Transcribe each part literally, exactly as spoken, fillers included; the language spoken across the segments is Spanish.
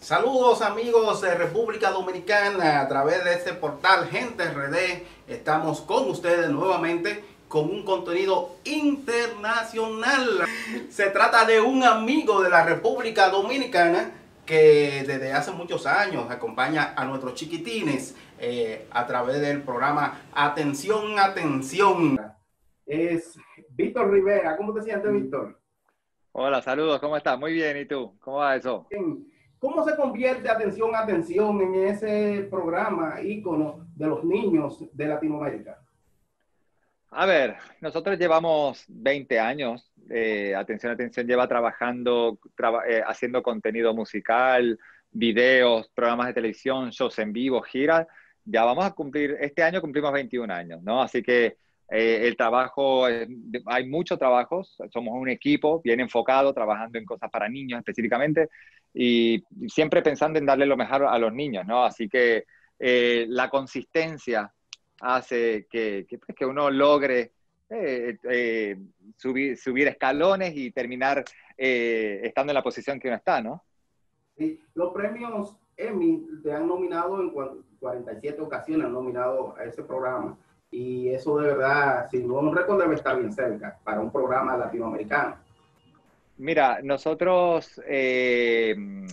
Saludos amigos de República Dominicana, a través de este portal Gente R D estamos con ustedes nuevamente con un contenido internacional. Se trata de un amigo de la República Dominicana que desde hace muchos años acompaña a nuestros chiquitines eh, a través del programa Atención, Atención. Es Víctor Rivera. ¿Cómo te sientes, Víctor? Hola, saludos, ¿cómo estás? Muy bien, ¿y tú? ¿Cómo va eso? Bien. ¿Cómo se convierte Atención, Atención en ese programa ícono de los niños de Latinoamérica? A ver, nosotros llevamos veinte años, eh, Atención, Atención lleva trabajando, traba, eh, haciendo contenido musical, videos, programas de televisión, shows en vivo, giras. Ya vamos a cumplir, este año cumplimos veintiún años, ¿no? Así que eh, el trabajo, eh, hay muchos trabajos, somos un equipo bien enfocado, trabajando en cosas para niños específicamente, y siempre pensando en darle lo mejor a los niños, ¿no? Así que eh, la consistencia hace que, que, que uno logre eh, eh, subir, subir escalones y terminar eh, estando en la posición que uno está, ¿no? Sí, los premios Emmy te han nominado en cuarenta y siete ocasiones, han nominado a ese programa. Y eso de verdad, si no, un récord debe estar bien cerca para un programa latinoamericano. Mira, nosotros eh,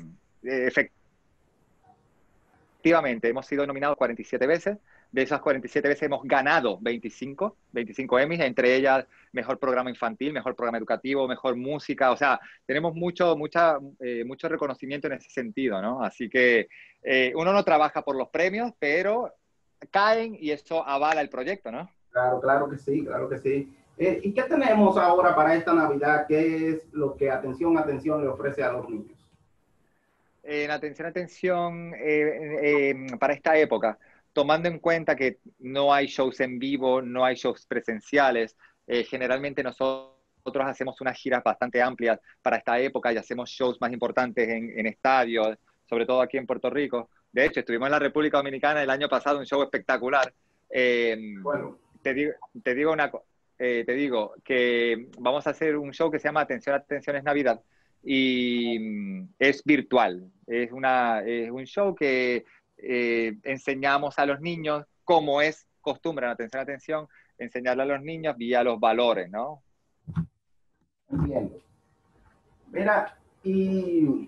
efectivamente hemos sido nominados cuarenta y siete veces. De esas cuarenta y siete veces hemos ganado veinticinco, veinticinco Emmys, entre ellas mejor programa infantil, mejor programa educativo, mejor música. O sea, tenemos mucho, mucha, eh, mucho reconocimiento en ese sentido, ¿no? Así que eh, uno no trabaja por los premios, pero caen y eso avala el proyecto, ¿no? Claro, claro que sí, claro que sí. Eh, ¿Y qué tenemos ahora para esta Navidad? ¿Qué es lo que Atención, Atención le ofrece a los niños? En atención, atención, eh, eh, para esta época, tomando en cuenta que no hay shows en vivo, no hay shows presenciales, eh, generalmente nosotros hacemos unas giras bastante amplias para esta época y hacemos shows más importantes en, en estadios, sobre todo aquí en Puerto Rico. De hecho, estuvimos en la República Dominicana el año pasado, un show espectacular. Eh, Bueno, te digo, te digo una eh, te digo que vamos a hacer un show que se llama Atención, Atención es Navidad y es virtual. Es, una, es un show que eh, enseñamos a los niños cómo es costumbre en Atención, Atención, enseñarle a los niños vía los valores, ¿no? entiendo. Mira, y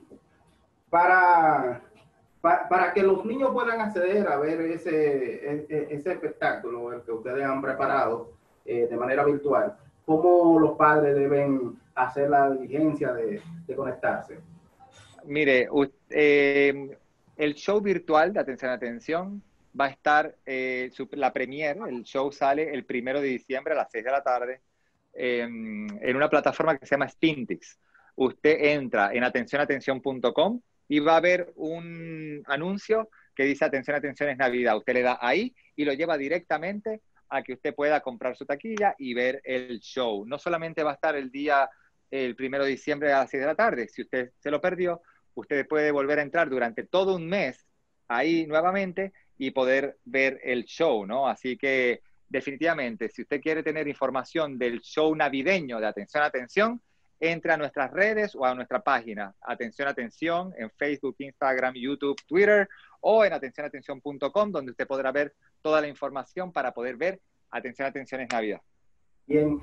para, para, para que los niños puedan acceder a ver ese, ese espectáculo, el que ustedes han preparado eh, de manera virtual, ¿cómo los padres deben hacer la diligencia de, de conectarse? Mire, eh, el show virtual de Atención, Atención va a estar, eh, su, la premiere, el show sale el primero de diciembre a las seis de la tarde eh, en una plataforma que se llama Spintix. Usted entra en atención atención punto com y va a ver un anuncio que dice Atención, Atención es Navidad. Usted le da ahí y lo lleva directamente a que usted pueda comprar su taquilla y ver el show. No solamente va a estar el día, el primero de diciembre a las seis de la tarde, si usted se lo perdió, usted puede volver a entrar durante todo un mes ahí nuevamente y poder ver el show, ¿no? Así que definitivamente, si usted quiere tener información del show navideño de Atención, Atención, entre a nuestras redes o a nuestra página, Atención, Atención, en Facebook, Instagram, YouTube, Twitter, o en atención atención punto com, donde usted podrá ver toda la información para poder ver Atención, Atención es Navidad. Bien.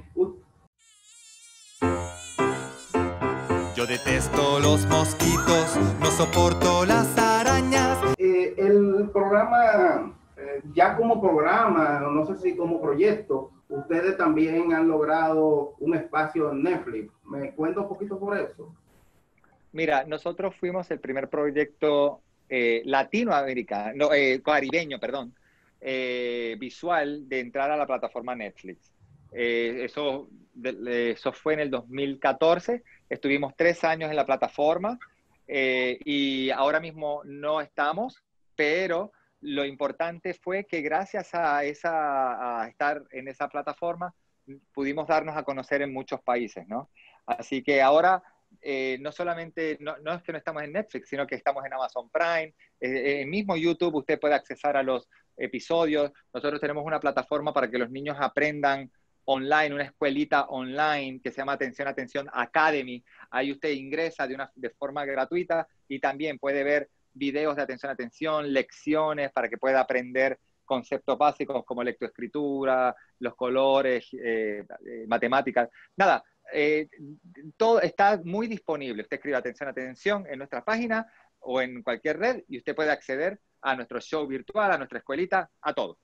Yo detesto los mosquitos, no soporto las arañas. Eh, el programa, eh, ya como programa, no sé si como proyecto, ustedes también han logrado un espacio en Netflix. ¿Me cuenta un poquito por eso? Mira, nosotros fuimos el primer proyecto eh, latinoamericano, no, eh, caribeño, perdón, eh, visual de entrar a la plataforma Netflix. Eh, eso, de, eso fue en el dos mil catorce, estuvimos tres años en la plataforma eh, y ahora mismo no estamos, pero lo importante fue que gracias a, esa, a estar en esa plataforma pudimos darnos a conocer en muchos países, ¿no? Así que ahora eh, no solamente, no, no, es que no estamos en Netflix, sino que estamos en Amazon Prime, eh, en mismo YouTube usted puede accesar a los episodios. Nosotros tenemos una plataforma para que los niños aprendan online, una escuelita online que se llama Atención, Atención Academy. Ahí usted ingresa de, una, de forma gratuita y y también puede ver videos de atención a atención, lecciones para que pueda aprender conceptos básicos como lectoescritura, los colores, eh, eh, matemáticas. Nada, eh, todo está muy disponible. Usted escribe atención a atención en nuestra página o en cualquier red y usted puede acceder a nuestro show virtual, a nuestra escuelita, a todo.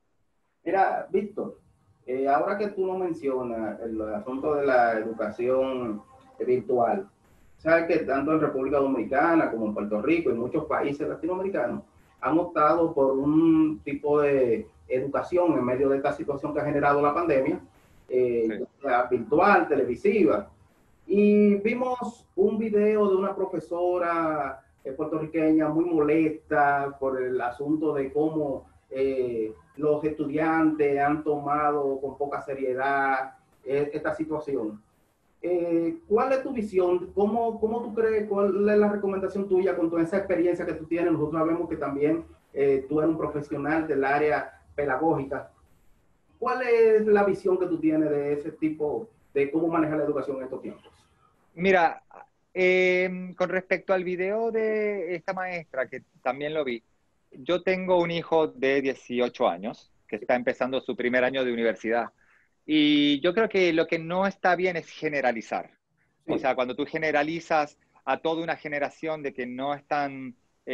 Mira, Víctor, eh, ahora que tú no mencionas el asunto de la educación virtual, sabes que tanto en República Dominicana como en Puerto Rico y muchos países latinoamericanos han optado por un tipo de educación en medio de esta situación que ha generado la pandemia, eh, sí. virtual, televisiva. Y vimos un video de una profesora eh, puertorriqueña muy molesta por el asunto de cómo eh, los estudiantes han tomado con poca seriedad eh, esta situación. Eh, ¿Cuál es tu visión? ¿Cómo, ¿Cómo tú crees? ¿Cuál es la recomendación tuya con toda esa experiencia que tú tienes? Nosotros sabemos que también eh, tú eres un profesional del área pedagógica. ¿Cuál es la visión que tú tienes de ese tipo, de cómo manejar la educación en estos tiempos? Mira, eh, con respecto al video de esta maestra, que también lo vi, yo tengo un hijo de dieciocho años que está empezando su primer año de universidad. Y yo creo que lo que no está bien es generalizar. Sí. O sea, cuando tú generalizas a toda una generación de que no están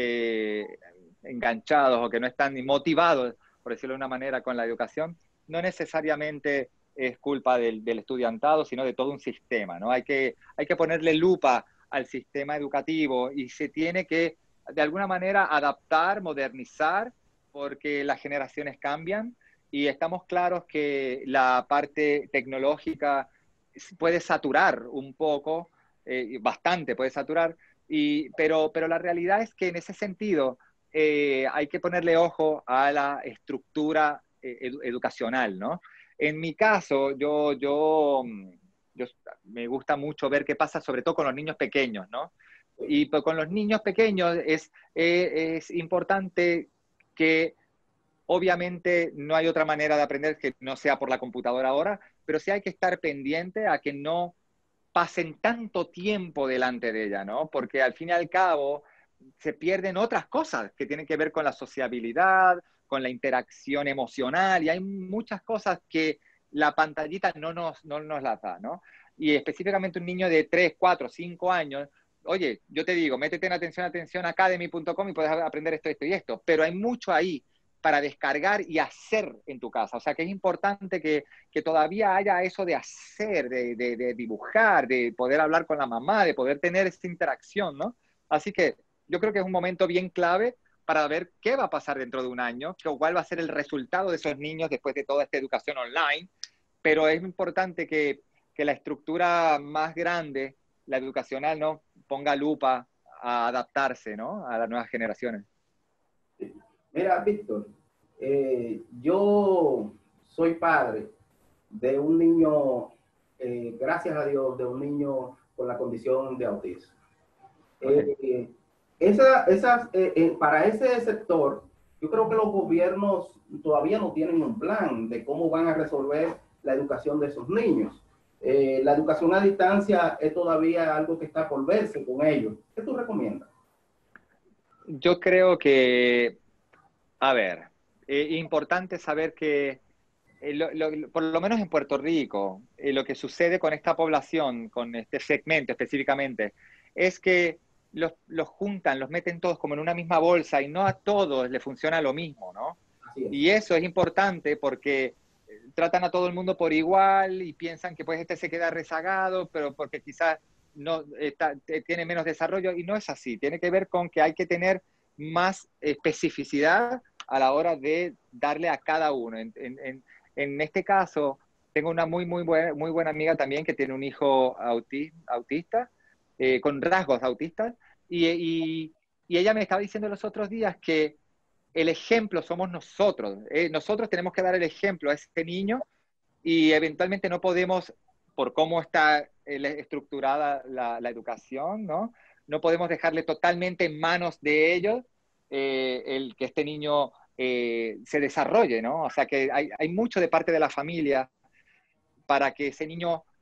eh, enganchados o que no están motivados, por decirlo de una manera, con la educación, no necesariamente es culpa del, del estudiantado, sino de todo un sistema, ¿no? Hay que, hay que ponerle lupa al sistema educativo y se tiene que, de alguna manera, adaptar, modernizar, porque las generaciones cambian. Y estamos claros que la parte tecnológica puede saturar un poco, eh, bastante puede saturar, y, pero, pero la realidad es que en ese sentido eh, hay que ponerle ojo a la estructura eh, edu educacional, ¿no? En mi caso, yo, yo, yo me gusta mucho ver qué pasa sobre todo con los niños pequeños, ¿no? Y pues, con los niños pequeños es, eh, es importante que obviamente no hay otra manera de aprender que no sea por la computadora ahora, pero sí hay que estar pendiente a que no pasen tanto tiempo delante de ella, ¿no? Porque al fin y al cabo se pierden otras cosas que tienen que ver con la sociabilidad, con la interacción emocional, y hay muchas cosas que la pantallita no nos, no nos las da, ¿no? Y específicamente un niño de tres, cuatro, cinco años, oye, yo te digo, métete en atención, atención academy punto com y puedes aprender esto, esto y esto, pero hay mucho ahí para descargar y hacer en tu casa. O sea, que es importante que, que todavía haya eso de hacer, de, de, de dibujar, de poder hablar con la mamá, de poder tener esa interacción, ¿no? Así que yo creo que es un momento bien clave para ver qué va a pasar dentro de un año, cuál va a ser el resultado de esos niños después de toda esta educación online, pero es importante que, que la estructura más grande, la educacional, ¿no?, ponga lupa a adaptarse, ¿no?, a las nuevas generaciones. Sí. Mira, Víctor, eh, yo soy padre de un niño, eh, gracias a Dios, de un niño con la condición de autismo. Okay. Eh, esa, esas, eh, eh, para ese sector, yo creo que los gobiernos todavía no tienen un plan de cómo van a resolver la educación de esos niños. Eh, la educación a distancia es todavía algo que está por verse con ellos. ¿Qué tú recomiendas? Yo creo que, a ver, es eh, importante saber que, eh, lo, lo, por lo menos en Puerto Rico, eh, lo que sucede con esta población, con este segmento específicamente, es que los, los juntan, los meten todos como en una misma bolsa y no a todos les funciona lo mismo, ¿no? Y eso es importante porque tratan a todo el mundo por igual y piensan que pues este se queda rezagado, pero porque quizás no está, tiene menos desarrollo, y no es así. Tiene que ver con que hay que tener más especificidad a la hora de darle a cada uno. En, en, en este caso, tengo una muy, muy buena, muy buena amiga también que tiene un hijo auti, autista, eh, con rasgos autistas, y, y, y ella me estaba diciendo los otros días que el ejemplo somos nosotros. Eh, nosotros tenemos que dar el ejemplo a ese niño y eventualmente no podemos, por cómo está eh, estructurada la, la educación, ¿no? No podemos dejarle totalmente en manos de ellos eh, el que este niño eh, se desarrolle, ¿no? O sea que hay, hay mucho de parte de la familia para que ese niño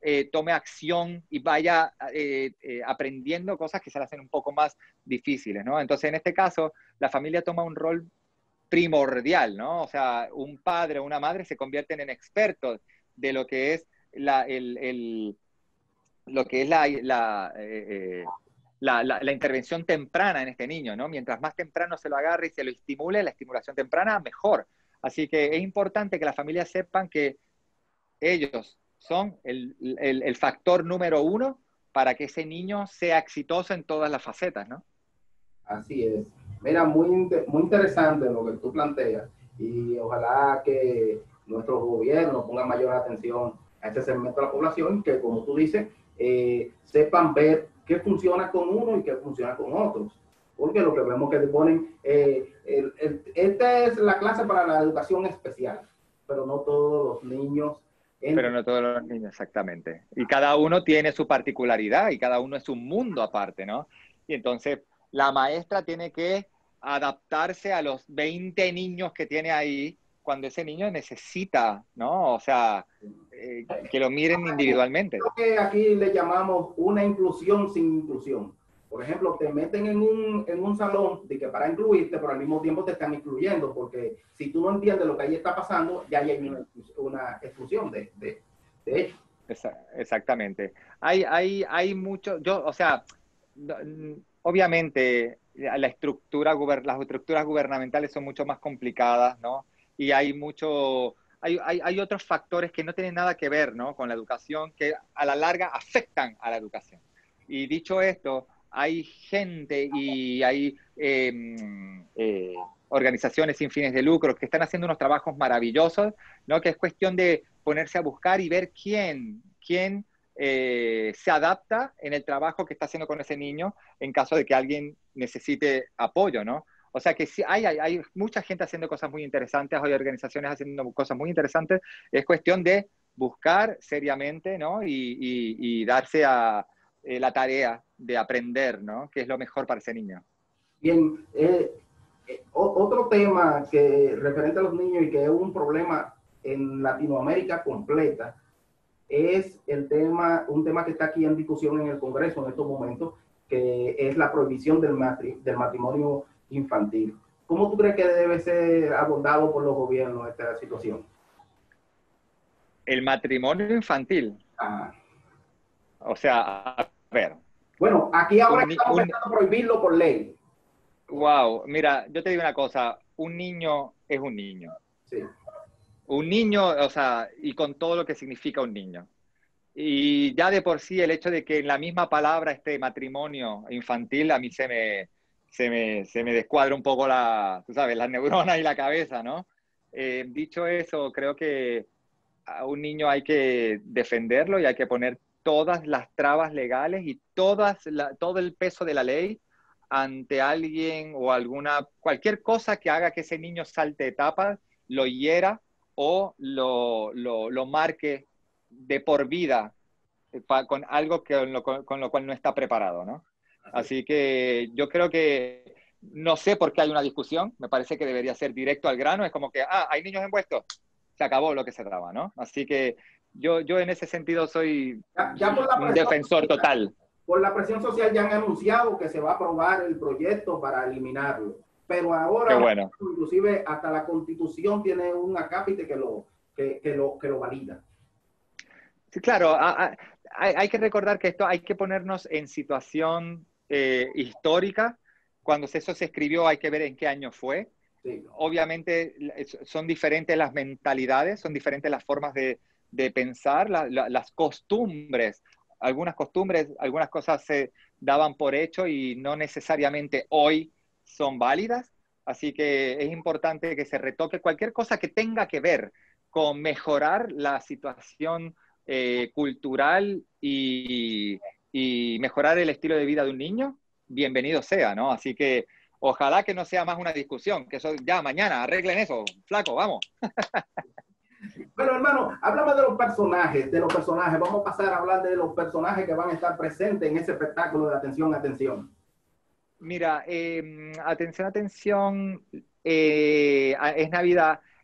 eh, tome acción y vaya eh, eh, aprendiendo cosas que se le hacen un poco más difíciles, ¿no? Entonces, en este caso, la familia toma un rol primordial, ¿no? O sea, un padre o una madre se convierten en expertos de lo que es la, el, el, lo que es la, la, eh, la, la, la intervención temprana en este niño, ¿no? Mientras más temprano se lo agarre y se lo estimule, la estimulación temprana, mejor. Así que es importante que las familias sepan que ellos son el, el, el factor número uno para que ese niño sea exitoso en todas las facetas, ¿no? Así es. Mira, muy, muy interesante lo que tú planteas y ojalá que nuestro gobierno ponga mayor atención a este segmento de la población que, como tú dices, eh, sepan ver qué funciona con uno y qué funciona con otros. Porque lo que vemos que te ponen, eh, el, el, esta es la clase para la educación especial, pero no todos los niños. Pero no todos los niños, exactamente. Y cada uno tiene su particularidad y cada uno es un mundo aparte, ¿no? Y entonces la maestra tiene que adaptarse a los veinte niños que tiene ahí cuando ese niño necesita, ¿no? O sea, eh, que lo miren individualmente. Creo que aquí le llamamos una inclusión sin inclusión. Por ejemplo, te meten en un, en un salón de que para incluirte, pero al mismo tiempo te están excluyendo, porque si tú no entiendes lo que ahí está pasando, ya hay una, una exclusión de, de, de hecho. Exactamente. Hay, hay, hay mucho, yo, o sea, obviamente la estructura, las estructuras gubernamentales son mucho más complicadas, ¿no? Y hay mucho, hay, hay, hay otros factores que no tienen nada que ver, ¿no?, con la educación, que a la larga afectan a la educación. Y dicho esto, hay gente y hay eh, eh, organizaciones sin fines de lucro que están haciendo unos trabajos maravillosos, ¿no?, que es cuestión de ponerse a buscar y ver quién, quién eh, se adapta en el trabajo que está haciendo con ese niño en caso de que alguien necesite apoyo, ¿no? O sea que sí, hay, hay, hay mucha gente haciendo cosas muy interesantes, hay organizaciones haciendo cosas muy interesantes. Es cuestión de buscar seriamente, ¿no?, y, y, y darse a eh, la tarea de aprender, ¿no?, qué es lo mejor para ese niño. Bien, eh, eh, otro tema que referente a los niños y que es un problema en Latinoamérica completa es el tema, un tema que está aquí en discusión en el Congreso en estos momentos, que es la prohibición del, matri, del matrimonio infantil. ¿Cómo tú crees que debe ser abordado por los gobiernos esta situación? El matrimonio infantil. Ah. O sea, a ver. Bueno, aquí ahora un, estamos un, pensando prohibirlo por ley. Wow, mira, yo te digo una cosa, un niño es un niño. Sí. Un niño, o sea, y con todo lo que significa un niño. Y ya de por sí el hecho de que en la misma palabra esté matrimonio infantil, a mí se me, se me, se me descuadra un poco la, tú sabes, las neuronas y la cabeza, ¿no? Eh, dicho eso, creo que a un niño hay que defenderlo y hay que poner todas las trabas legales y todas la, todo el peso de la ley ante alguien o alguna, cualquier cosa que haga que ese niño salte etapas, lo hiera o lo, lo, lo marque de por vida con algo que, con, lo, con lo cual no está preparado, ¿no? Así que yo creo que no sé por qué hay una discusión, me parece que debería ser directo al grano, es como que, ah, hay niños envueltos, se acabó lo que se traba, ¿no? Así que yo, yo en ese sentido soy ya, ya por la un defensor total. Por la presión social ya han anunciado que se va a aprobar el proyecto para eliminarlo. Pero ahora, bueno. inclusive hasta la Constitución tiene un acápite que lo, que, que lo, que lo valida. Sí, claro, a, a, hay, hay que recordar que esto hay que ponernos en situación eh, histórica. Cuando eso se escribió hay que ver en qué año fue. Sí. Obviamente son diferentes las mentalidades, son diferentes las formas de, de pensar, la, la, las costumbres. Algunas costumbres, algunas cosas se daban por hecho y no necesariamente hoy son válidas. Así que es importante que se retoque cualquier cosa que tenga que ver con mejorar la situación eh, cultural y, y mejorar el estilo de vida de un niño. Bienvenido sea, ¿no? Así que ojalá que no sea más una discusión, que eso ya mañana arreglen eso, flaco, vamos. Bueno, hermano, háblame de los personajes, de los personajes. Vamos a pasar a hablar de los personajes que van a estar presentes en ese espectáculo de Atención, Atención. Mira, eh, atención, atención, eh, es Navidad.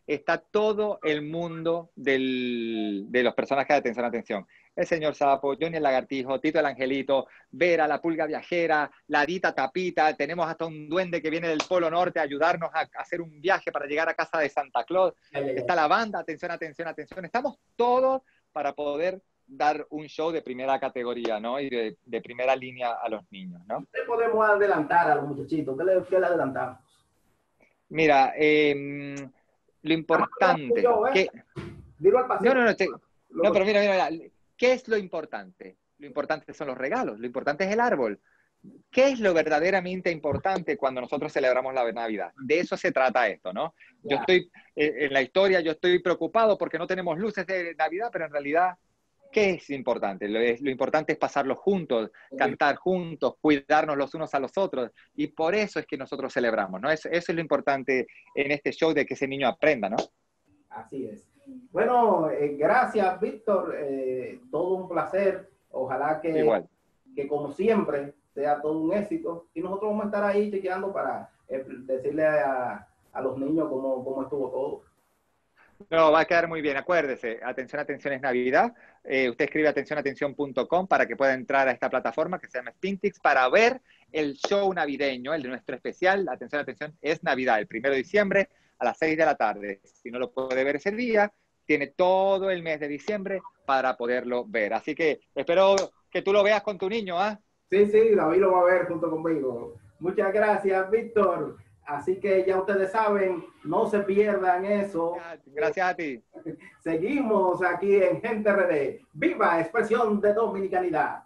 está todo el mundo del, de los personajes de Atención, Atención. El señor Sapo, Johnny el Lagartijo, Tito el Angelito, Vera, la Pulga Viajera, la Dita Tapita, tenemos hasta un duende que viene del Polo Norte a ayudarnos a, a hacer un viaje para llegar a casa de Santa Claus. Está la banda, Atención, Atención, Atención. Estamos todos para poder dar un show de primera categoría, ¿no? Y de, de primera línea a los niños, ¿no? ¿Qué podemos adelantar a los muchachitos? ¿Qué le, qué le adelantamos? Mira, eh, lo importante... Yo, ¿eh? que... Dilo al paciente. No, no, no, te... no, pero mira, mira, mira, ¿qué es lo importante? Lo importante son los regalos, lo importante es el árbol. ¿Qué es lo verdaderamente importante cuando nosotros celebramos la Navidad? De eso se trata esto, ¿no? Yo estoy, eh, en la historia, yo estoy preocupado porque no tenemos luces de Navidad, pero en realidad, ¿qué es importante? Lo, es, lo importante es pasarlo juntos, cantar juntos, cuidarnos los unos a los otros, y por eso es que nosotros celebramos, ¿no? Eso, eso es lo importante en este show, de que ese niño aprenda, ¿no? Así es. Bueno, eh, gracias, Víctor. Eh, todo un placer. Ojalá que, Igual. que, como siempre, sea todo un éxito. Y nosotros vamos a estar ahí chequeando para eh, decirle a, a los niños cómo, cómo estuvo todo. No, va a quedar muy bien. Acuérdese, Atención, Atención es Navidad. Eh, usted escribe atención atención punto com para que pueda entrar a esta plataforma que se llama Spintix para ver el show navideño, el de nuestro especial. Atención, Atención es Navidad, el primero de diciembre a las seis de la tarde. Si no lo puede ver ese día, tiene todo el mes de diciembre para poderlo ver. Así que espero que tú lo veas con tu niño, ¿ah? Sí, sí, David lo va a ver junto conmigo. Muchas gracias, Víctor. Así que ya ustedes saben, no se pierdan eso. Gracias a ti. Seguimos aquí en Gente R D. ¡Viva expresión de dominicanidad!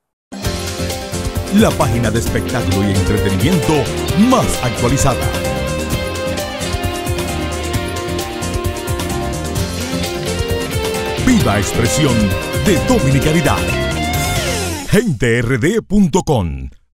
La página de espectáculo y entretenimiento más actualizada. Viva expresión de dominicanidad. gente r d punto com